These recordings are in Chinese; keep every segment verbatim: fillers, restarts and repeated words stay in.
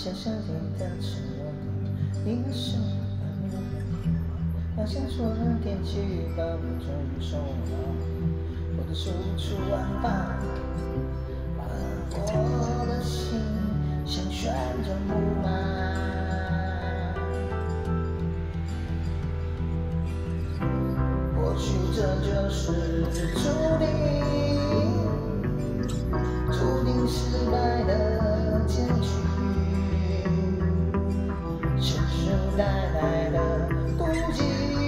想象你的沉默的，你的手慢慢地好像说了天气预报不准收了，我的手无处安放，把我的心像旋转木马。或许这就是注定，注定失败的结局，承受带来的孤寂，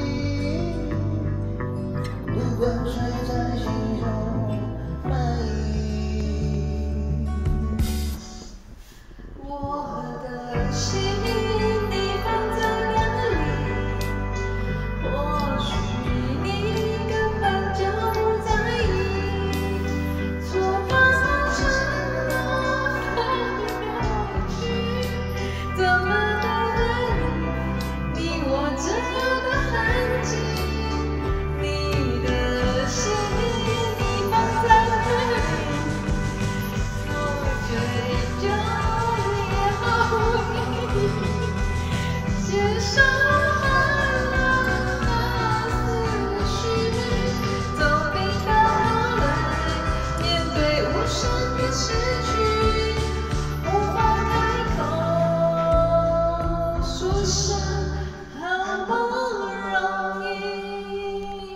不管谁在心中满意。 我的心你放在哪里？或许你根本就不在意，错把承诺放进去，怎么对得你？你我这样的痕迹，你的心你放在哪里？我追究也好意，接受了思绪，总比到头来面对无声的失去，无法开口说声好不容易。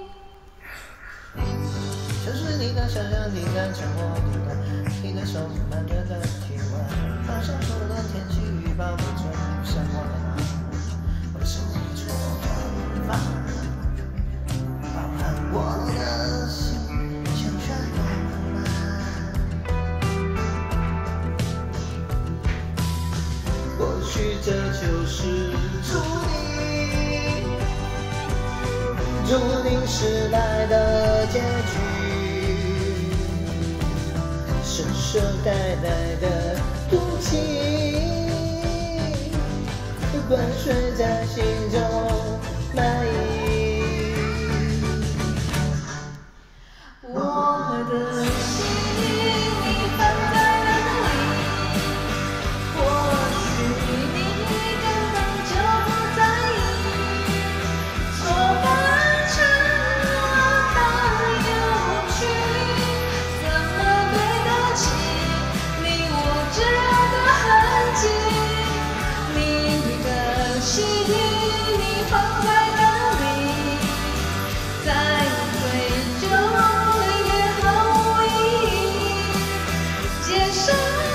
就是你的想象，你的沉默，你的你的手慢慢的体温，好像说了天气预报不准什么的，我的手无处安放，包含我的心像旋转木马。或许这就是注定，注定失败的结局，承受带来的孤寂，不管谁在心中满意。 我的心你放在哪里？或许你根本就不在意，错把承诺当有趣，怎么对得起你我这样的痕迹？你的心你放在哪里？再追究也毫无意义，接受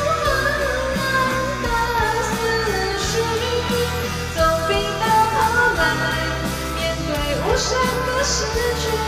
冷的思绪，总比到头来面对无声的失去。